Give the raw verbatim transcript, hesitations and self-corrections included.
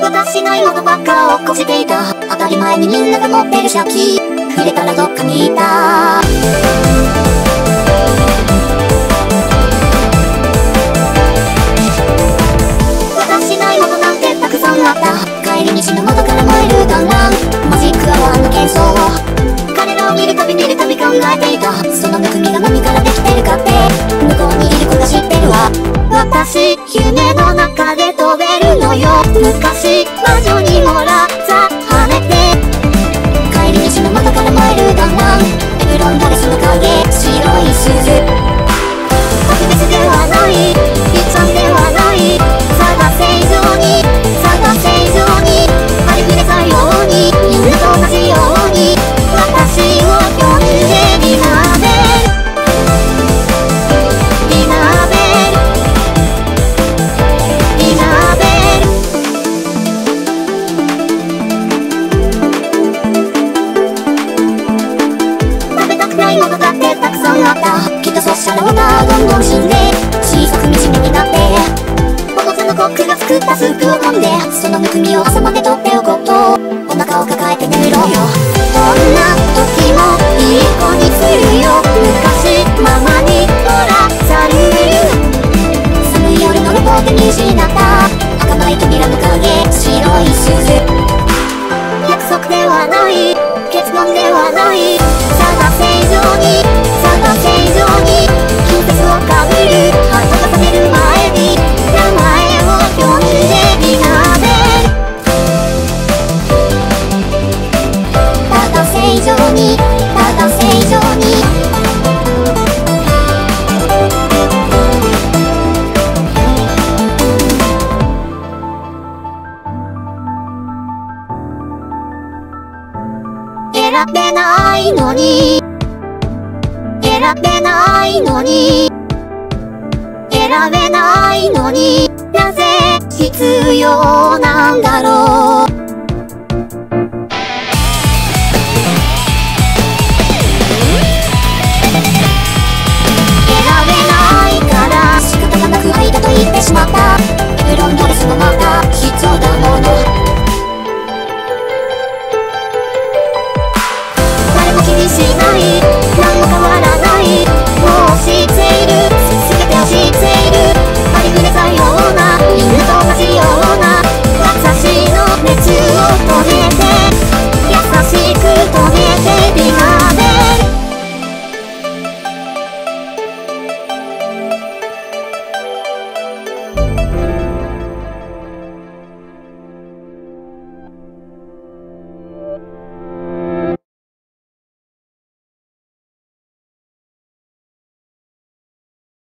渡しないものばっか落っこちていた。当たり前にみんなが持ってる借金、触れたらどっかにいた。渡しないものなんてたくさんあった。帰り道の窓から燃える団らん、マジックアワーの幻想。彼らを見るたび見るたび考えていた。そのむくみが何からできてるかって向こうにいる子が知ってるわ。私夢の中で飛べるのよ。昔魔女にもらった羽で、帰り道の窓から燃える団らん、エプロンドレスの影、白いスーツ。特別ではない、一般ではない、探せ以上に探せ以上に、ありふれたようにみんなと同じように私を呼んでみなべるみなべるみなべる。食べたくないものだってたくさんあった。きっとそしたらまたどんどん死んで小さく惨めになって、おもちゃのコックが作ったスープを飲んで、そのむくみを朝まで取っておこうとお腹を抱えて眠ろうよ。どんな時もいい子にするよ。昔ママにもらったルール、寒い夜の向こうで見失った儚い扉の影、白いスーツ。約束ではない結論ではない、探せ以上に探せ以上に季節をかぶる花が冷める前に名前を呼んでみなべる。探せ以上に探せ以上に、選べないのに選べないのに選べないのに、なぜ必要なんだろう。